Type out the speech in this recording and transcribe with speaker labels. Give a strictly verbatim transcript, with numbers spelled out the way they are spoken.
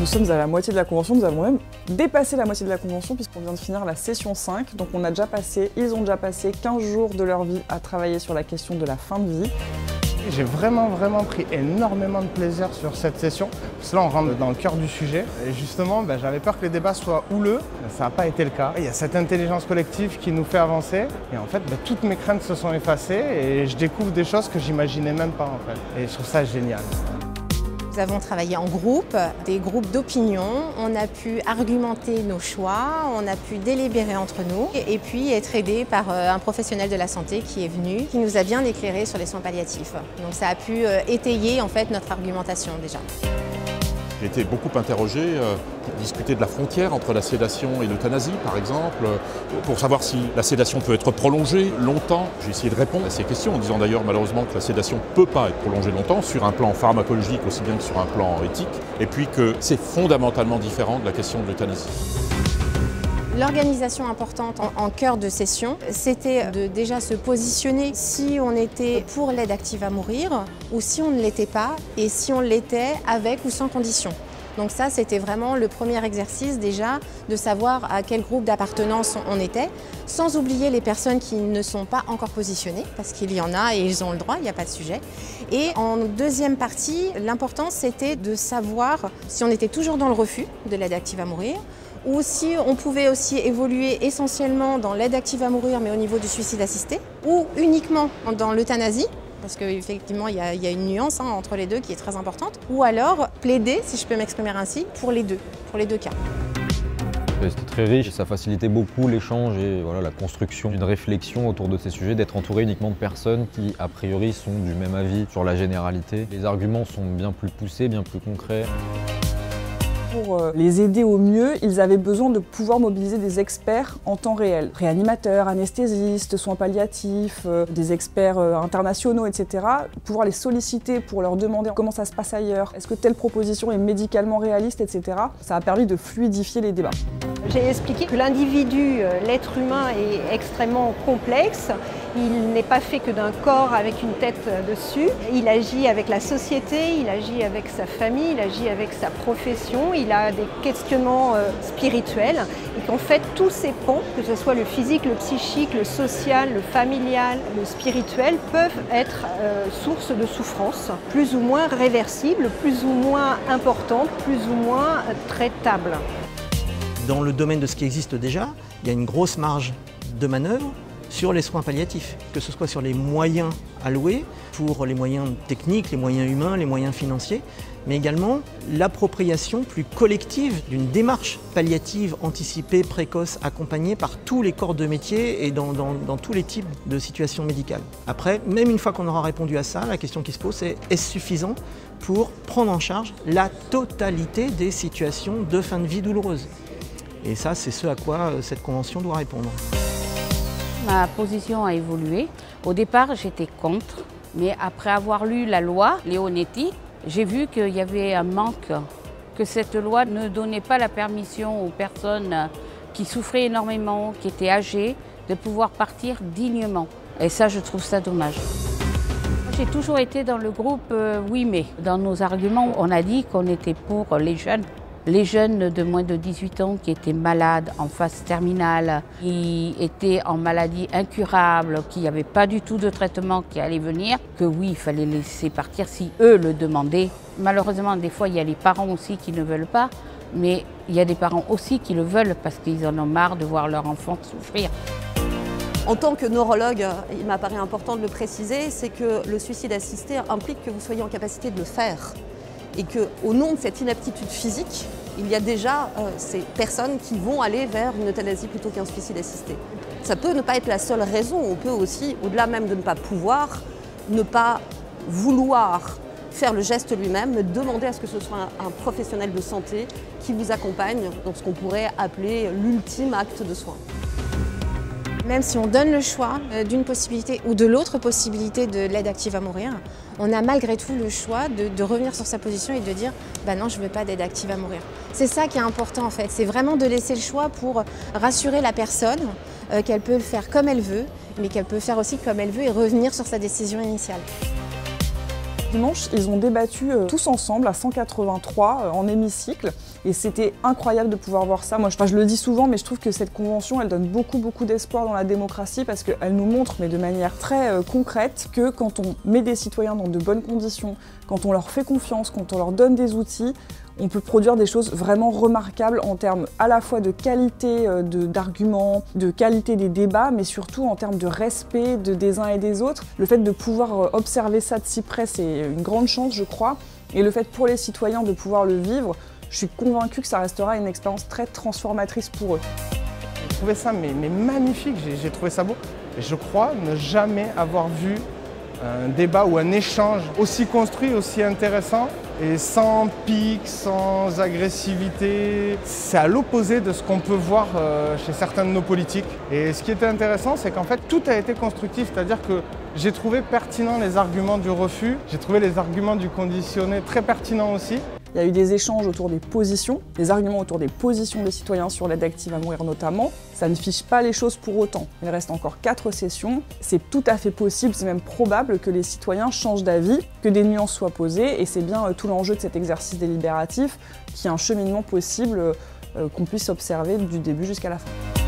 Speaker 1: sommes à la moitié de la convention, nous avons même dépassé la moitié de la convention puisqu'on vient de finir la session cinq. Donc on a déjà passé, ils ont déjà passé quinze jours de leur vie à travailler sur la question de la fin de vie.
Speaker 2: J'ai vraiment vraiment pris énormément de plaisir sur cette session. Parce que là on rentre dans le cœur du sujet. Et justement, ben, j'avais peur que les débats soient houleux. Ça n'a pas été le cas. Il y a cette intelligence collective qui nous fait avancer. Et en fait, ben, toutes mes craintes se sont effacées et je découvre des choses que j'imaginais même pas en fait. Et je trouve ça génial.
Speaker 3: Nous avons travaillé en groupe, des groupes d'opinion, on a pu argumenter nos choix, on a pu délibérer entre nous et puis être aidé par un professionnel de la santé qui est venu, qui nous a bien éclairé sur les soins palliatifs. Donc ça a pu étayer en fait notre argumentation déjà.
Speaker 4: J'ai été beaucoup interrogé euh, pour discuter de la frontière entre la sédation et l'euthanasie, par exemple, euh, pour savoir si la sédation peut être prolongée longtemps. J'ai essayé de répondre à ces questions en disant d'ailleurs malheureusement que la sédation ne peut pas être prolongée longtemps sur un plan pharmacologique aussi bien que sur un plan éthique, et puis que c'est fondamentalement différent de la question de l'euthanasie.
Speaker 3: L'organisation importante en, en cœur de session, c'était de déjà se positionner si on était pour l'aide active à mourir ou si on ne l'était pas et si on l'était avec ou sans condition. Donc ça, c'était vraiment le premier exercice déjà de savoir à quel groupe d'appartenance on était, sans oublier les personnes qui ne sont pas encore positionnées, parce qu'il y en a et ils ont le droit, il n'y a pas de sujet. Et en deuxième partie, l'important c'était de savoir si on était toujours dans le refus de l'aide active à mourir, ou si on pouvait aussi évoluer essentiellement dans l'aide active à mourir, mais au niveau du suicide assisté, ou uniquement dans l'euthanasie, parce qu'effectivement il y, y a une nuance hein, entre les deux qui est très importante, ou alors plaider, si je peux m'exprimer ainsi, pour les deux, pour les deux cas.
Speaker 5: C'était très riche, ça facilitait beaucoup l'échange et voilà, la construction d'une réflexion autour de ces sujets, d'être entouré uniquement de personnes qui, a priori, sont du même avis sur la généralité. Les arguments sont bien plus poussés, bien plus concrets.
Speaker 1: Pour les aider au mieux, ils avaient besoin de pouvoir mobiliser des experts en temps réel. Réanimateurs, anesthésistes, soins palliatifs, des experts internationaux, et cetera. Pouvoir les solliciter pour leur demander comment ça se passe ailleurs, est-ce que telle proposition est médicalement réaliste, et cetera. Ça a permis de fluidifier les débats.
Speaker 6: J'ai expliqué que l'individu, l'être humain, est extrêmement complexe. Il n'est pas fait que d'un corps avec une tête dessus. Il agit avec la société, il agit avec sa famille, il agit avec sa profession. Il a des questionnements spirituels et qu'en fait tous ces ponts, que ce soit le physique, le psychique, le social, le familial, le spirituel, peuvent être euh, source de souffrance, plus ou moins réversibles, plus ou moins importantes, plus ou moins traitables.
Speaker 7: Dans le domaine de ce qui existe déjà, il y a une grosse marge de manœuvre sur les soins palliatifs, que ce soit sur les moyens alloués, pour les moyens techniques, les moyens humains, les moyens financiers, mais également l'appropriation plus collective d'une démarche palliative anticipée, précoce, accompagnée par tous les corps de métier et dans, dans, dans tous les types de situations médicales. Après, même une fois qu'on aura répondu à ça, la question qui se pose c'est est-ce suffisant pour prendre en charge la totalité des situations de fin de vie douloureuse? Et ça, c'est ce à quoi cette convention doit répondre.
Speaker 8: Ma position a évolué. Au départ, j'étais contre, mais après avoir lu la loi Leonetti, j'ai vu qu'il y avait un manque, que cette loi ne donnait pas la permission aux personnes qui souffraient énormément, qui étaient âgées, de pouvoir partir dignement. Et ça, je trouve ça dommage. J'ai toujours été dans le groupe euh, oui mais. Dans nos arguments, on a dit qu'on était pour les jeunes. Les jeunes de moins de dix-huit ans qui étaient malades en phase terminale, qui étaient en maladie incurable, qui n'avaient pas du tout de traitement qui allait venir, que oui, il fallait les laisser partir si eux le demandaient. Malheureusement, des fois, il y a les parents aussi qui ne veulent pas, mais il y a des parents aussi qui le veulent parce qu'ils en ont marre de voir leur enfant souffrir.
Speaker 9: En tant que neurologue, il m'apparaît important de le préciser, c'est que le suicide assisté implique que vous soyez en capacité de le faire. Et qu'au nom de cette inaptitude physique, il y a déjà euh, ces personnes qui vont aller vers une euthanasie plutôt qu'un suicide assisté. Ça peut ne pas être la seule raison, on peut aussi, au-delà même de ne pas pouvoir, ne pas vouloir faire le geste lui-même, mais demander à ce que ce soit un, un professionnel de santé qui vous accompagne dans ce qu'on pourrait appeler l'ultime acte de soin.
Speaker 3: Même si on donne le choix d'une possibilité ou de l'autre possibilité de l'aide active à mourir, on a malgré tout le choix de, de revenir sur sa position et de dire bah non, je ne veux pas d'aide active à mourir. C'est ça qui est important en fait, c'est vraiment de laisser le choix pour rassurer la personne euh, qu'elle peut le faire comme elle veut, mais qu'elle peut faire aussi comme elle veut et revenir sur sa décision initiale.
Speaker 1: Dimanche, ils ont débattu euh, tous ensemble à cent quatre-vingt-trois euh, en hémicycle et c'était incroyable de pouvoir voir ça. Moi, je, enfin, je le dis souvent, mais je trouve que cette convention, elle donne beaucoup, beaucoup d'espoir dans la démocratie parce qu'elle nous montre, mais de manière très euh, concrète, que quand on met des citoyens dans de bonnes conditions, quand on leur fait confiance, quand on leur donne des outils, on peut produire des choses vraiment remarquables en termes à la fois de qualité euh, d'arguments, de, de qualité des débats, mais surtout en termes de respect de, des uns et des autres. Le fait de pouvoir euh, observer ça de si près, c'est une grande chance, je crois. Et le fait pour les citoyens de pouvoir le vivre, je suis convaincue que ça restera une expérience très transformatrice pour eux.
Speaker 2: J'ai trouvé ça mais, mais magnifique, j'ai trouvé ça beau. Et je crois ne jamais avoir vu un débat ou un échange aussi construit, aussi intéressant et sans pique, sans agressivité. C'est à l'opposé de ce qu'on peut voir chez certains de nos politiques. Et ce qui était intéressant, c'est qu'en fait tout a été constructif, c'est-à-dire que j'ai trouvé pertinents les arguments du refus, j'ai trouvé les arguments du conditionné très pertinents aussi.
Speaker 1: Il y a eu des échanges autour des positions, des arguments autour des positions des citoyens sur l'aide active à mourir notamment. Ça ne fiche pas les choses pour autant. Il reste encore quatre sessions. C'est tout à fait possible, c'est même probable que les citoyens changent d'avis, que des nuances soient posées, et c'est bien tout l'enjeu de cet exercice délibératif, qu'il y ait un cheminement possible euh, qu'on puisse observer du début jusqu'à la fin.